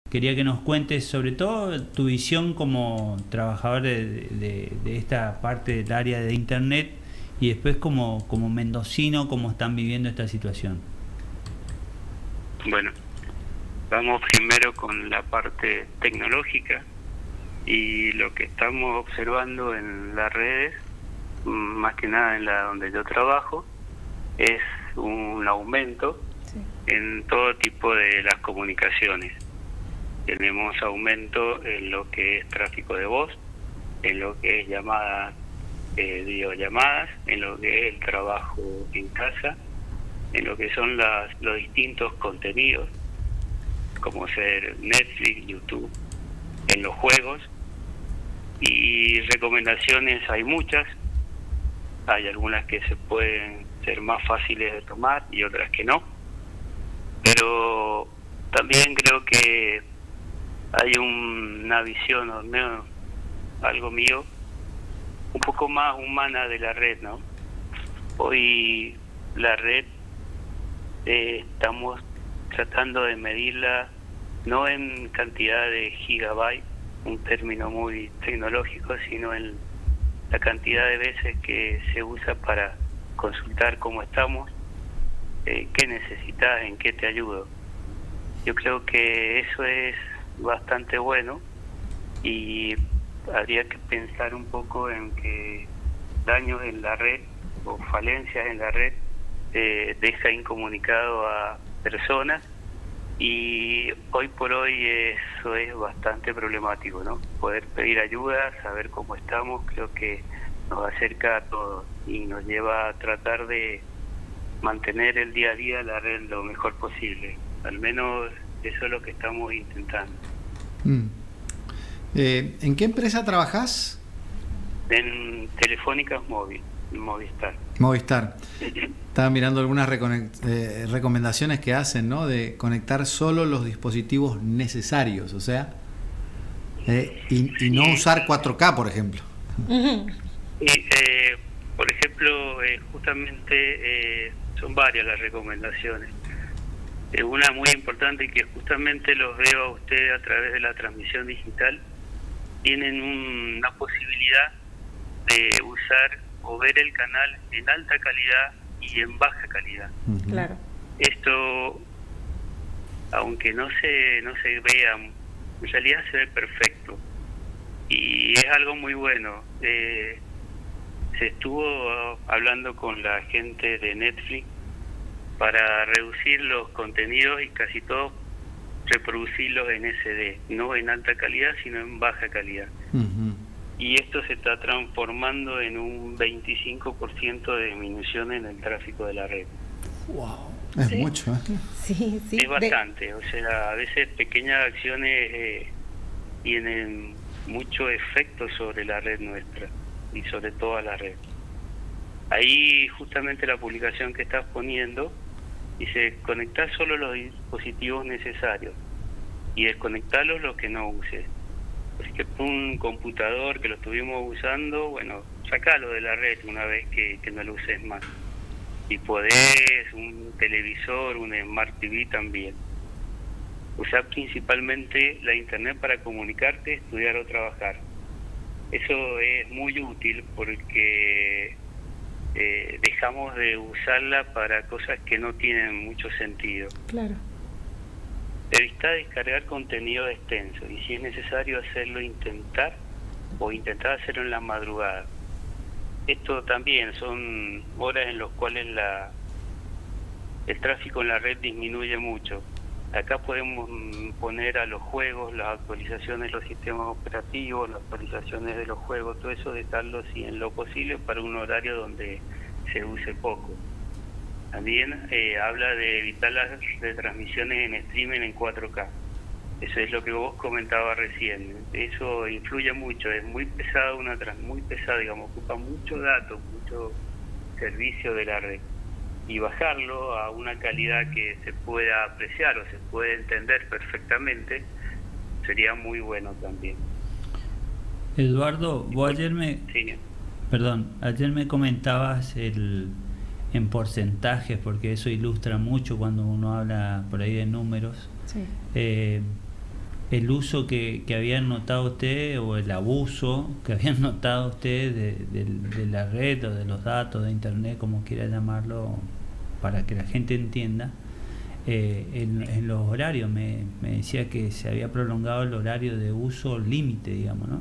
Quería que nos cuentes sobre todo tu visión como trabajador de esta parte del área de Internet y después como mendocino, cómo están viviendo esta situación. Bueno, vamos primero con la parte tecnológica y lo que estamos observando en las redes, más que nada en la donde yo trabajo, es un aumento en todo tipo de las comunicaciones. Tenemos aumento en lo que es tráfico de voz, en lo que es llamadas, videollamadas, en lo que es el trabajo en casa, en lo que son los distintos contenidos, como ser Netflix, YouTube, en los juegos. Y recomendaciones hay muchas, hay algunas que se pueden ser más fáciles de tomar y otras que no, pero también creo que hay una visión, o menos algo mío, un poco más humana de la red, ¿no? Hoy la red estamos tratando de medirla no en cantidad de gigabytes, un término muy tecnológico, sino en la cantidad de veces que se usa para consultar cómo estamos, qué necesitas, en qué te ayudo. Yo creo que eso es bastante bueno y habría que pensar un poco en que daños en la red o falencias en la red deja incomunicado a personas, y hoy por hoy eso es bastante problemático, ¿no? Poder pedir ayuda, saber cómo estamos, creo que nos acerca a todos y nos lleva a tratar de mantener el día a día la red lo mejor posible. Al menos eso es lo que estamos intentando. ¿En qué empresa trabajás? En Telefónica Móvil, en Movistar. Movistar. Estaba mirando algunas recomendaciones que hacen, ¿no? De conectar solo los dispositivos necesarios, o sea, y no usar 4K, por ejemplo. Por ejemplo, justamente son varias las recomendaciones. Una muy importante, que justamente los veo a ustedes a través de la transmisión digital, tienen una posibilidad de usar o ver el canal en alta calidad y en baja calidad. Claro. Esto, aunque no se vea, en realidad se ve perfecto y es algo muy bueno. Se estuvo hablando con la gente de Netflix para reducir los contenidos y casi todos reproducirlos en SD, no en alta calidad sino en baja calidad. Y esto se está transformando en un 25% de disminución en el tráfico de la red. Wow, es mucho, ¿eh? Sí, sí. Es bastante, o sea, a veces pequeñas acciones tienen mucho efecto sobre la red nuestra y sobre toda la red. Ahí justamente la publicación que estás poniendo dice: conectar solo los dispositivos necesarios y desconectarlos los que no uses. Por ejemplo, un computador que lo estuvimos usando, bueno, sacalo de la red una vez que no lo uses más. Si podés, un televisor, un Smart TV también. Usar principalmente la Internet para comunicarte, estudiar o trabajar. Eso es muy útil porque dejamos de usarla para cosas que no tienen mucho sentido. Claro. Evita descargar contenido extenso y, si es necesario hacerlo, intentar hacerlo en la madrugada. Esto también son horas en las cuales el tráfico en la red disminuye mucho. Acá podemos poner a los juegos, las actualizaciones de los sistemas operativos, las actualizaciones de los juegos, todo eso, dejarlo si en lo posible para un horario donde se use poco. También habla de evitar las retransmisiones en streaming en 4K. Eso es lo que vos comentabas recién. Eso influye mucho, es muy pesado, muy pesado, digamos, ocupa mucho datos, mucho servicio de la red. Y bajarlo a una calidad que se pueda apreciar o se pueda entender perfectamente sería muy bueno también. Eduardo, vos ayer me comentabas en porcentajes, porque eso ilustra mucho cuando uno habla por ahí de números. Sí. el uso que habían notado ustedes o el abuso que habían notado ustedes de la red o de los datos de internet, como quiera llamarlo, para que la gente entienda. En los horarios me decía que se había prolongado el horario de uso límite, digamos, ¿no?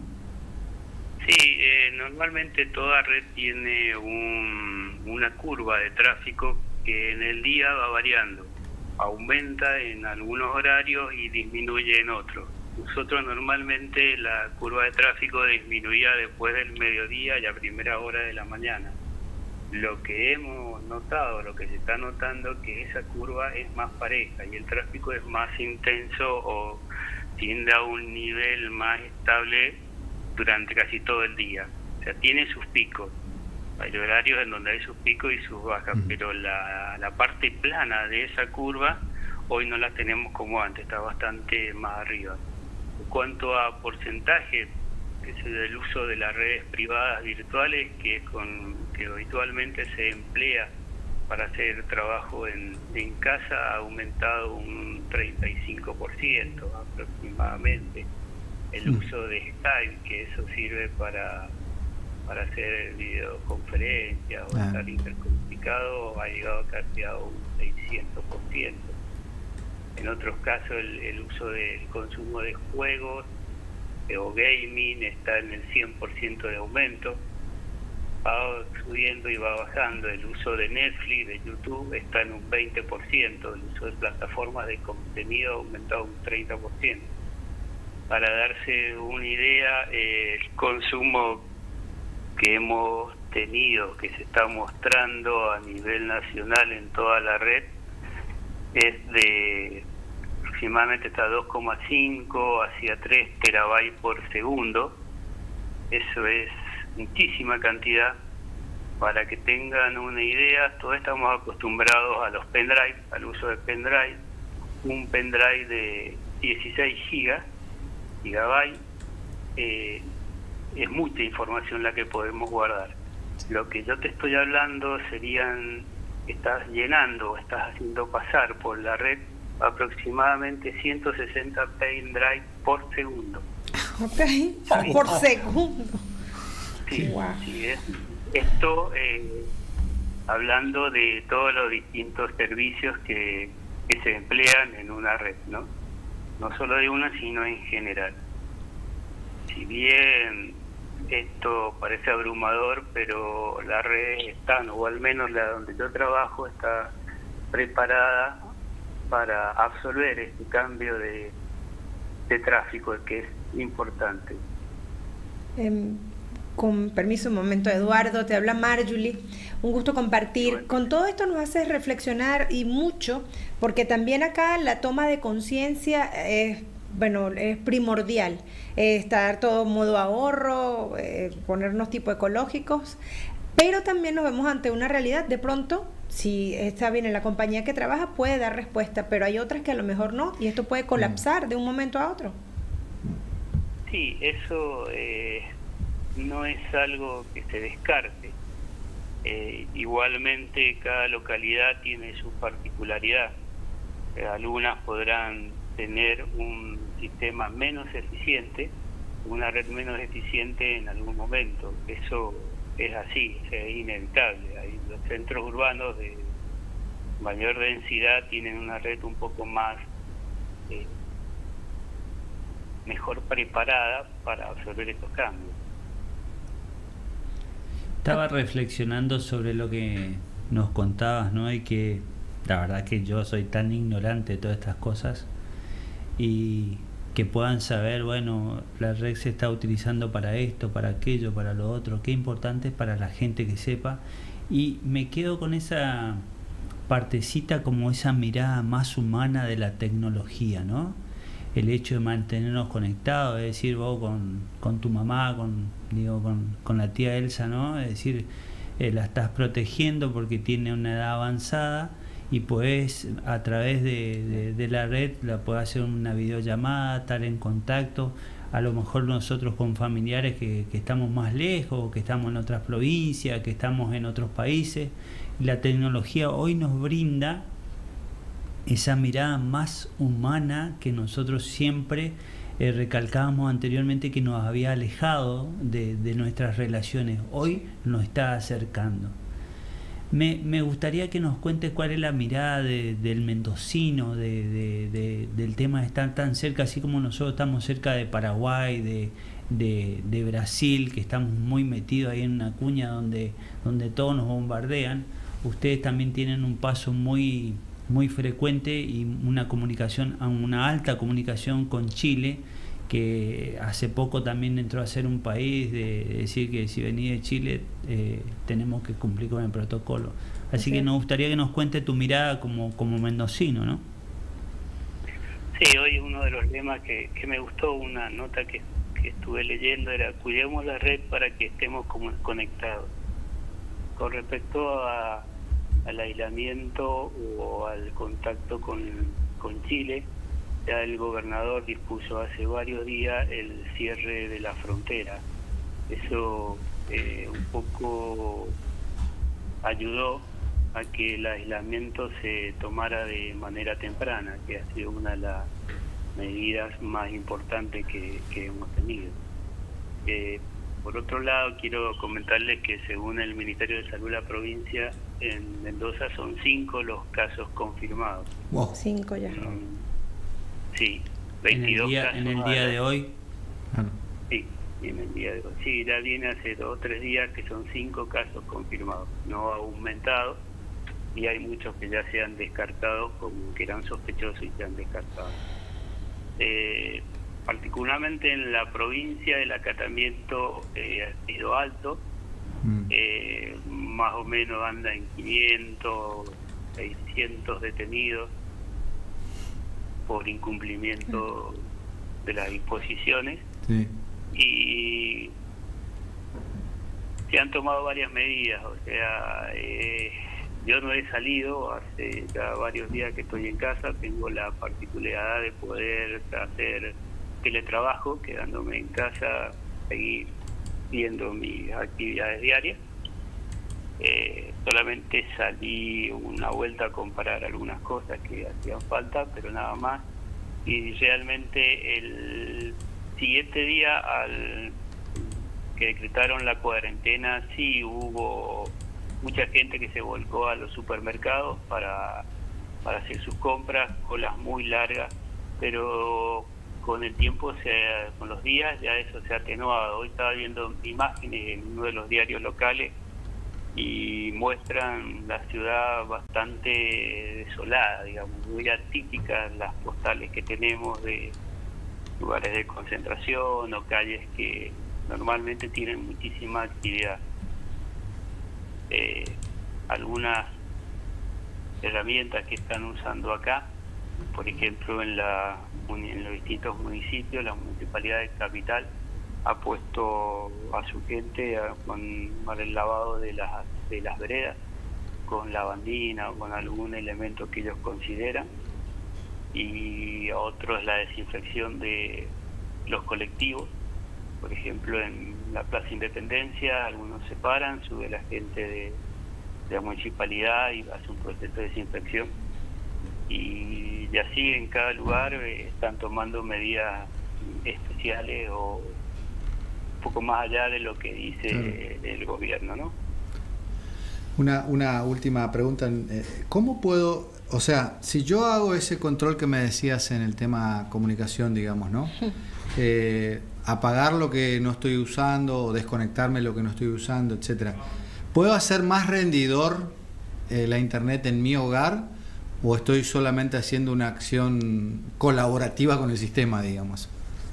Sí, normalmente toda red tiene una curva de tráfico que en el día va variando. Aumenta en algunos horarios y disminuye en otros. Nosotros normalmente la curva de tráfico disminuía después del mediodía y a primera hora de la mañana. Lo que hemos notado, lo que se está notando, que esa curva es más pareja y el tráfico es más intenso o tiende a un nivel más estable durante casi todo el día. O sea, tiene sus picos. Hay horarios en donde hay sus picos y sus bajas, pero la parte plana de esa curva hoy no la tenemos como antes, está bastante más arriba. En cuanto a porcentaje, que es el uso de las redes privadas virtuales, que habitualmente se emplea para hacer trabajo en casa, ha aumentado un 35% aproximadamente. El uso de Skype, que eso sirve para hacer videoconferencias o estar intercomunicado, ha llegado casi a un 600%. En otros casos el uso del consumo de juegos o gaming está en el 100% de aumento, va subiendo y va bajando. El uso de Netflix, de YouTube, está en un 20%, el uso de plataformas de contenido ha aumentado un 30%. Para darse una idea, el consumo que hemos tenido, que se está mostrando a nivel nacional en toda la red, es de aproximadamente está 2,5 hacia 3 terabytes por segundo. Eso es muchísima cantidad. Para que tengan una idea, todos estamos acostumbrados a los pendrive, al uso de pendrive. Un pendrive de 16 gigabytes, es mucha información la que podemos guardar. Lo que yo te estoy hablando serían, estás llenando, estás haciendo pasar por la red aproximadamente 160 pendrive por segundo. Ok, por segundo. Sí, wow. Sí, esto hablando de todos los distintos servicios que se emplean en una red, ¿no? No solo de una, sino en general. Si bien esto parece abrumador, pero las redes están, o al menos la donde yo trabajo, está preparada para absorber este cambio de tráfico, que es importante. Con permiso, un momento, Eduardo, te habla Marjorie. Un gusto compartir. Bueno, con todo esto nos hace reflexionar y mucho, porque también acá la toma de conciencia es primordial. Estar todo modo ahorro, ponernos tipo ecológicos, pero también nos vemos ante una realidad. De pronto, si está bien en la compañía que trabaja, puede dar respuesta, pero hay otras que a lo mejor no, y esto puede colapsar de un momento a otro. Sí, eso no es algo que se descarte. Igualmente cada localidad tiene su particularidad. Algunas podrán tener un sistema menos eficiente, una red menos eficiente en algún momento. Eso es así, es inevitable. Los centros urbanos de mayor densidad tienen una red un poco más mejor preparada para absorber estos cambios. Estaba reflexionando sobre lo que nos contabas, ¿no? Y que la verdad que yo soy tan ignorante de todas estas cosas, y que puedan saber, bueno, la red se está utilizando para esto, para aquello, para lo otro. Qué importante es para la gente que sepa. Y me quedo con esa partecita, como esa mirada más humana de la tecnología, ¿no? El hecho de mantenernos conectados, es decir, vos con tu mamá, con la tía Elsa, ¿no? Es decir, la estás protegiendo porque tiene una edad avanzada, y pues a través de la red la puedes hacer una videollamada, estar en contacto. A lo mejor nosotros con familiares que estamos más lejos, que estamos en otras provincias, que estamos en otros países, y la tecnología hoy nos brinda esa mirada más humana que nosotros siempre recalcábamos anteriormente que nos había alejado de nuestras relaciones. Hoy nos está acercando. Me gustaría que nos cuentes cuál es la mirada del mendocino, del tema de estar tan cerca, así como nosotros estamos cerca de Paraguay, de Brasil, que estamos muy metidos ahí en una cuña donde todos nos bombardean. Ustedes también tienen un paso muy frecuente y una alta comunicación con Chile, que hace poco también entró a ser un país de decir que si venís de Chile tenemos que cumplir con el protocolo. Así que nos gustaría que nos cuente tu mirada como mendocino, ¿no? Sí, hoy uno de los lemas que me gustó, una nota que estuve leyendo, era: cuidemos la red para que estemos conectados. Con respecto al aislamiento o al contacto con Chile, ya el gobernador dispuso hace varios días el cierre de la frontera. Eso un poco ayudó a que el aislamiento se tomara de manera temprana, que ha sido una de las medidas más importantes que hemos tenido. Por otro lado, quiero comentarles que según el Ministerio de Salud de la provincia, en Mendoza son 5 los casos confirmados. Wow. 5 ya. Sí, 22 casos. En el día de hoy. Sí, en el día de hoy. Sí, ya viene hace 2 o 3 días que son 5 casos confirmados. No ha aumentado y hay muchos que ya se han descartado como que eran sospechosos y se han descartado. Particularmente en la provincia el acatamiento ha sido alto, más o menos anda en 500, 600 detenidos por incumplimiento de las disposiciones. Sí. Y se han tomado varias medidas, o sea, yo no he salido, hace ya varios días que estoy en casa, tengo la particularidad de poder hacer teletrabajo, quedándome en casa, seguir viendo mis actividades diarias. Solamente salí una vuelta a comparar algunas cosas que hacían falta, pero nada más. Y realmente el siguiente día, al que decretaron la cuarentena, sí hubo mucha gente que se volcó a los supermercados para hacer sus compras, colas muy largas, pero con el tiempo, con los días, ya eso se ha atenuado. Hoy estaba viendo imágenes en uno de los diarios locales y muestran la ciudad bastante desolada, digamos, muy atípicas las postales que tenemos de lugares de concentración o calles que normalmente tienen muchísima actividad. Algunas herramientas que están usando acá, por ejemplo en los distintos municipios, la municipalidad de Capital ha puesto a su gente para el lavado de las veredas con lavandina o con algún elemento que ellos consideran, y otros la desinfección de los colectivos. Por ejemplo, en la Plaza Independencia algunos se paran, sube la gente de la municipalidad y hace un proceso de desinfección, y así en cada lugar están tomando medidas especiales o un poco más allá de lo que dice el gobierno, ¿no? Una última pregunta. ¿Cómo puedo, o sea, si yo hago ese control que me decías en el tema comunicación, digamos, ¿no? Apagar lo que no estoy usando o desconectarme lo que no estoy usando, etcétera. ¿Puedo hacer más rendidor la internet en mi hogar o estoy solamente haciendo una acción colaborativa con el sistema, digamos?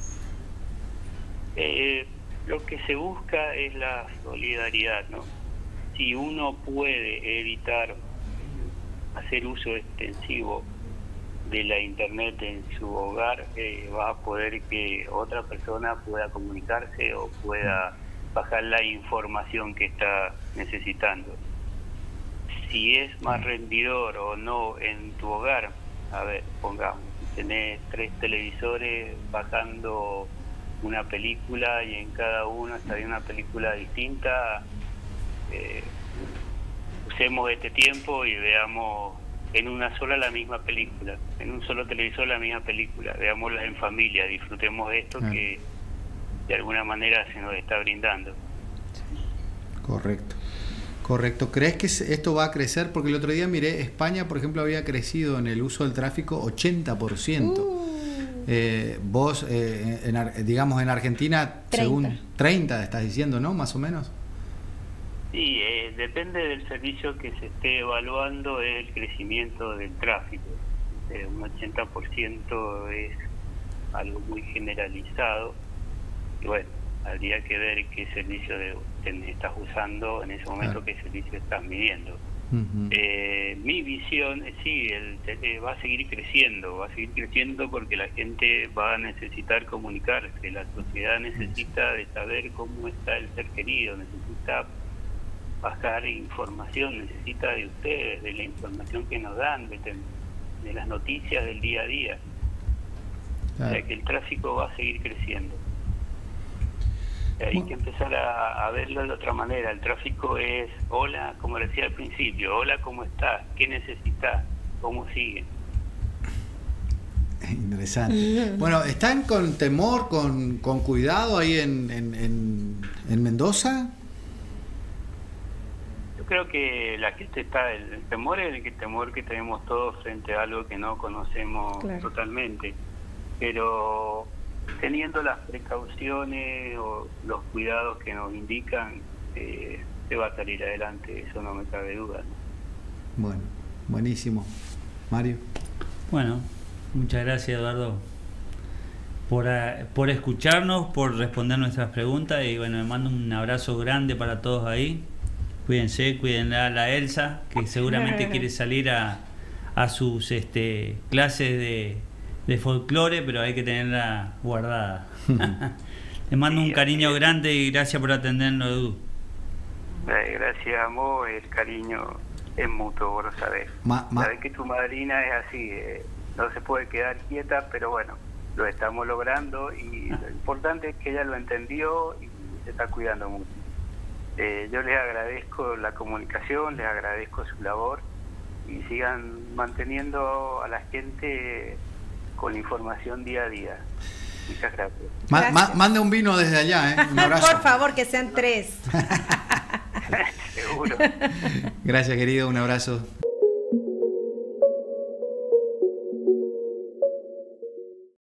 Lo que se busca es la solidaridad, ¿no? Si uno puede evitar hacer uso extensivo de la internet en su hogar, va a poder que otra persona pueda comunicarse o pueda bajar la información que está necesitando. Si es más rendidor o no en tu hogar, a ver, pongamos, tenés 3 televisores bajando una película y en cada uno está viendo una película distinta, usemos este tiempo y veamos en una sola la misma película, en un solo televisor la misma película, veámosla en familia, disfrutemos de esto que de alguna manera se nos está brindando. Correcto. Correcto. ¿Crees que esto va a crecer? Porque el otro día miré, España, por ejemplo, había crecido en el uso del tráfico 80%. Vos, digamos, en Argentina, 30. según 30, estás diciendo, ¿no? Más o menos. Sí, depende del servicio que se esté evaluando el crecimiento del tráfico. Un 80% es algo muy generalizado. Y bueno, habría que ver qué servicio estás usando en ese momento, qué servicio estás midiendo. Mi visión es sí, va a seguir creciendo porque la gente va a necesitar comunicarse, la sociedad necesita de saber cómo está el ser querido, necesita bajar información, necesita de ustedes, de la información que nos dan, de las noticias del día a día. O sea que el tráfico va a seguir creciendo. Hay que empezar a verlo de otra manera. El tráfico es, hola, como decía al principio, hola, ¿cómo estás? ¿Qué necesitas? ¿Cómo sigue? Interesante. Bueno, ¿están con temor, con cuidado ahí en Mendoza? Yo creo que la gente está, el temor es el temor que tenemos todos frente a algo que no conocemos totalmente, pero teniendo las precauciones o los cuidados que nos indican, se va a salir adelante, eso no me cabe duda, ¿no? Bueno, buenísimo. Mario. Bueno, muchas gracias, Eduardo, por escucharnos, por responder nuestras preguntas, y bueno, me mando un abrazo grande para todos ahí. Cuídense, cuídenla a la Elsa, que seguramente quiere salir a sus clases de folclore, pero hay que tenerla guardada. Te mando un cariño grande y gracias por atendernos, Edu. Gracias, amor, el cariño es mutuo, vos lo sabés. Sabés que tu madrina es así, no se puede quedar quieta, pero bueno, lo estamos logrando y lo importante es que ella lo entendió y se está cuidando mucho. Yo les agradezco la comunicación, les agradezco su labor y sigan manteniendo a la gente con información día a día. Muchas gracias. Mande un vino desde allá, un abrazo. Por favor, que sean 3. Seguro. Gracias, querido, un abrazo.